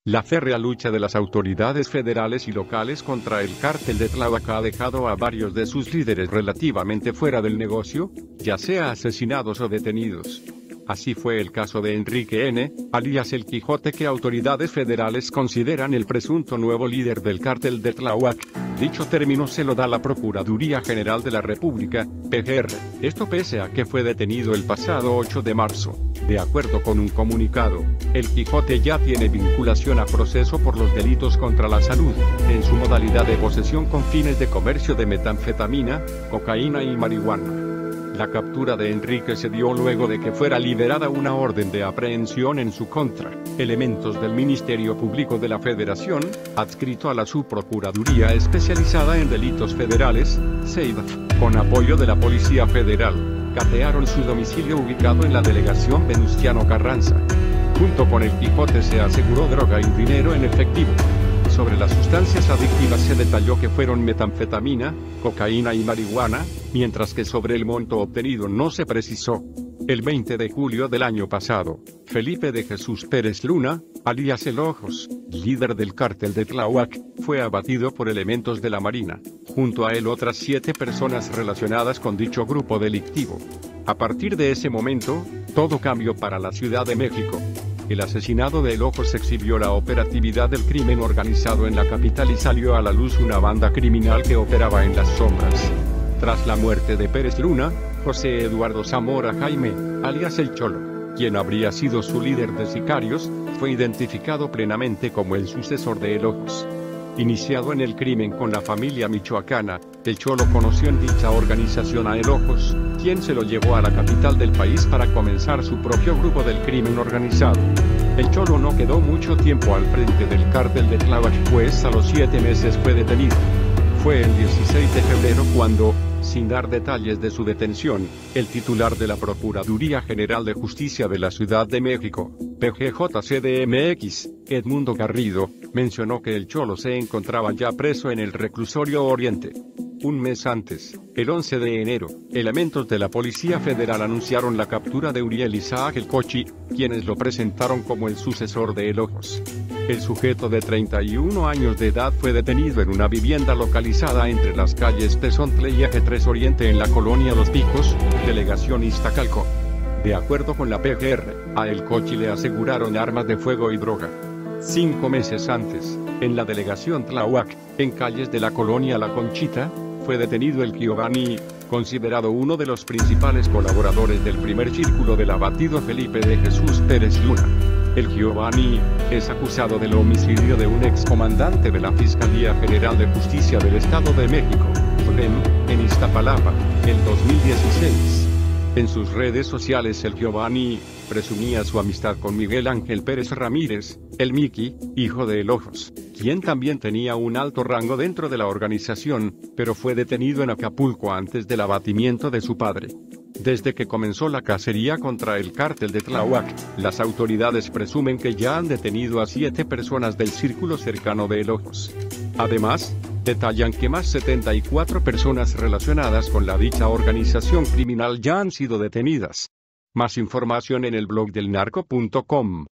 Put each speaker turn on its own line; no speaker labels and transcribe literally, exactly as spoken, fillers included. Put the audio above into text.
La férrea lucha de las autoridades federales y locales contra el cártel de Tláhuac ha dejado a varios de sus líderes relativamente fuera del negocio, ya sea asesinados o detenidos. Así fue el caso de Enrique N., alias El Quijote, que autoridades federales consideran el presunto nuevo líder del cártel de Tláhuac. Dicho término se lo da la Procuraduría General de la República, P G R, esto pese a que fue detenido el pasado ocho de marzo. De acuerdo con un comunicado, El Quijote ya tiene vinculación a proceso por los delitos contra la salud, en su modalidad de posesión con fines de comercio de metanfetamina, cocaína y marihuana. La captura de Enrique se dio luego de que fuera liberada una orden de aprehensión en su contra. Elementos del Ministerio Público de la Federación, adscrito a la Subprocuraduría Especializada en Delitos Federales, S E I D F, con apoyo de la Policía Federal, catearon su domicilio ubicado en la delegación Venustiano Carranza. Junto con El Quijote se aseguró droga y dinero en efectivo. Sobre las sustancias adictivas se detalló que fueron metanfetamina, cocaína y marihuana, mientras que sobre el monto obtenido no se precisó. El veinte de julio del año pasado, Felipe de Jesús Pérez Luna, alias El Ojos, líder del cártel de Tláhuac, fue abatido por elementos de la Marina. Junto a él otras siete personas relacionadas con dicho grupo delictivo. A partir de ese momento, todo cambió para la Ciudad de México. El asesinado de El Ojos exhibió la operatividad del crimen organizado en la capital y salió a la luz una banda criminal que operaba en las sombras. Tras la muerte de Pérez Luna, José Eduardo Zamora Jaime, alias El Cholo, quien habría sido su líder de sicarios, fue identificado plenamente como el sucesor de El Ojos. Iniciado en el crimen con la familia michoacana, El Cholo conoció en dicha organización a El Ojos, quien se lo llevó a la capital del país para comenzar su propio grupo del crimen organizado. El Cholo no quedó mucho tiempo al frente del cártel de Tláhuac, pues a los siete meses fue detenido. Fue el dieciséis de febrero cuando, sin dar detalles de su detención, el titular de la Procuraduría General de Justicia de la Ciudad de México, P G J C D M X, Edmundo Garrido, mencionó que el Cholo se encontraba ya preso en el reclusorio Oriente. Un mes antes, el once de enero, elementos de la Policía Federal anunciaron la captura de Uriel Isaac El Cochi, quienes lo presentaron como el sucesor de El Ojos. El sujeto de treinta y un años de edad fue detenido en una vivienda localizada entre las calles Tezontle y Eje tres Oriente en la colonia Los Picos, delegación Iztacalco. De acuerdo con la P G R, a El Cochi le aseguraron armas de fuego y droga. Cinco meses antes, en la delegación Tláhuac, en calles de la colonia La Conchita, fue detenido el Giovanni, considerado uno de los principales colaboradores del primer círculo del abatido Felipe de Jesús Pérez Luna. El Giovanni es acusado del homicidio de un excomandante de la Fiscalía General de Justicia del Estado de México, F G E M, en Iztapalapa, en dos mil dieciséis. En sus redes sociales el Giovanni presumía su amistad con Miguel Ángel Pérez Ramírez, el Mickey, hijo de El Ojos, quien también tenía un alto rango dentro de la organización, pero fue detenido en Acapulco antes del abatimiento de su padre. Desde que comenzó la cacería contra el cártel de Tláhuac, las autoridades presumen que ya han detenido a siete personas del círculo cercano de El Ojos. Además, detallan que más setenta y cuatro personas relacionadas con la dicha organización criminal ya han sido detenidas. Más información en el blog del narco punto com.